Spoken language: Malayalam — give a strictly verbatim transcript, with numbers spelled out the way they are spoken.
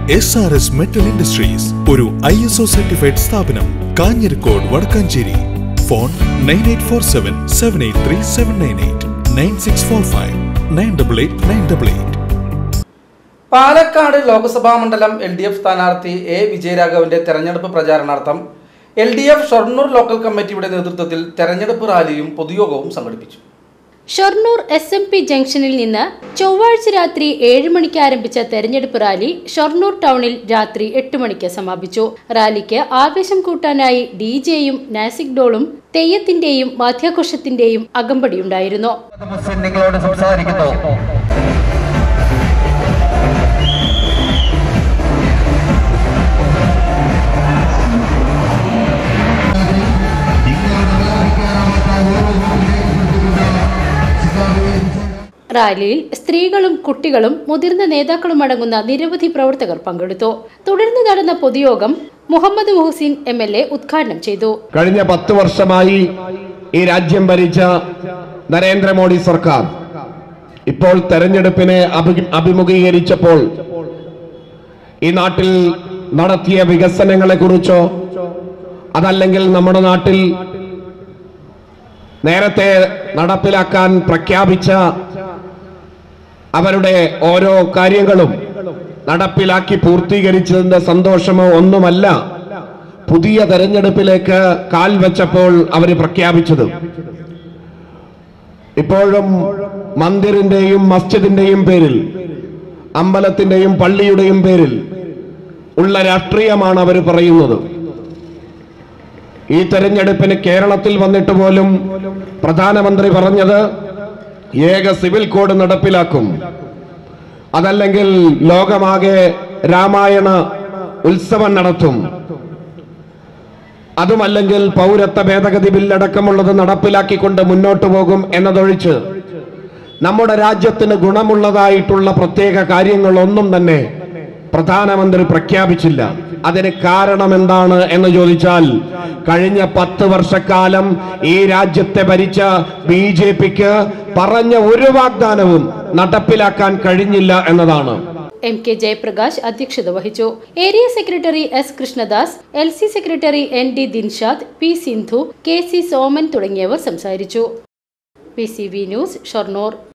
S R S metal industries ഒരു ഐ എസ് ഒ സർട്ടിഫൈഡ് സ്ഥാപനം. Kanjirakode, Vadakkanchery. Phone nine eight four seven seven eight three seven nine eight nine six four five nine double eight nine double eight. Palakkad Lok Sabha മണ്ഡലം എൽ ഡി എഫ് സ്ഥാനാർത്ഥി എ വിജയരാഘവന്റെ തെരഞ്ഞെടുപ്പ് പ്രചാരണാർത്ഥം L D F Shoranur local കമ്മിറ്റിയുടെ നേതൃത്വത്തിൽ തെരഞ്ഞെടുപ്പ് റാലിയും പൊതുയോഗവും സംഘടിപ്പിച്ചു. ഷൊർണൂർ എസ് എം പി ജംഗ്ഷനിൽ നിന്ന് ചൊവ്വാഴ്ച രാത്രി ഏഴ് മണിക്ക് ആരംഭിച്ച തെരഞ്ഞെടുപ്പ് റാലി ഷൊർണൂർ ടൗണിൽ രാത്രി എട്ട് മണിക്ക് സമാപിച്ചു. റാലിക്ക് ആവേശം കൂട്ടാനായി ഡി ജെയും നാസിക് ഡോളും തെയ്യത്തിന്റെയും വാദ്യാഘോഷത്തിന്റെയും അകമ്പടിയുണ്ടായിരുന്നു. റാലിയിൽ സ്ത്രീകളും കുട്ടികളും മുതിർന്ന നേതാക്കളും അടങ്ങുന്ന നിരവധി പ്രവർത്തകർ പങ്കെടുത്തു. തുടർന്ന് നടന്ന പൊതുയോഗം Muhammad Muhsin M L A ഉദ്ഘാടനം ചെയ്തു. കഴിഞ്ഞ പത്ത് വർഷമായി ഈ രാജ്യം ഭരിച്ച നരേന്ദ്രമോദി സർക്കാർ ഇപ്പോൾ തെരഞ്ഞെടുപ്പിനെ അഭിമുഖീകരിച്ചപ്പോൾ ഈ നാട്ടിൽ നടത്തിയ വികസനങ്ങളെ കുറിച്ചോ അതല്ലെങ്കിൽ നമ്മുടെ നാട്ടിൽ നേരത്തെ നടപ്പിലാക്കാൻ പ്രഖ്യാപിച്ച അവരുടെ ഓരോ കാര്യങ്ങളും നടപ്പിലാക്കി പൂർത്തീകരിച്ചതിന്റെ സന്തോഷമോ ഒന്നുമല്ല പുതിയ തെരഞ്ഞെടുപ്പിലേക്ക് കാൽ വെച്ചപ്പോൾ അവർ പ്രഖ്യാപിച്ചത്. ഇപ്പോഴും മന്ദിറിന്റെയും മസ്ജിദിന്റെയും പേരിൽ, അമ്പലത്തിന്റെയും പള്ളിയുടെയും പേരിൽ ഉള്ള രാഷ്ട്രീയമാണ് അവർ പറയുന്നത്. ഈ തെരഞ്ഞെടുപ്പിന് കേരളത്തിൽ വന്നിട്ട് പോലും പ്രധാനമന്ത്രി പറഞ്ഞത് ഏക സിവിൽ കോഡ് നടപ്പിലാക്കും, അതല്ലെങ്കിൽ ലോകമാകെ രാമായണ ഉത്സവം നടത്തും, അതുമല്ലെങ്കിൽ പൗരത്വ ഭേദഗതി ബില്ലടക്കമുള്ളത് നടപ്പിലാക്കിക്കൊണ്ട് മുന്നോട്ട് പോകും എന്നതൊഴിച്ച് നമ്മുടെ രാജ്യത്തിന് ഗുണമുള്ളതായിട്ടുള്ള പ്രത്യേക കാര്യങ്ങളൊന്നും തന്നെ പ്രധാനമന്ത്രി പ്രഖ്യാപിച്ചില്ല. അതിന് കാരണം എന്താണ് എന്ന് ചോദിച്ചാൽ കഴിഞ്ഞ പത്ത് വർഷക്കാലം ഈ രാജ്യത്തെ ഭരിച്ച ബി ജെ പിക്ക് പറഞ്ഞ ഒരു വാഗ്ദാനവും നടപ്പിലാക്കാൻ കഴിഞ്ഞില്ല എന്നതാണ്. എം കെ ജയപ്രകാശ് അധ്യക്ഷത വഹിച്ചു. Area secretary S Krishnadas, L C secretary N D Dinshad, P Sindhu, K C Soman തുടങ്ങിയവർ സംസാരിച്ചു. P C V news, Shoranur.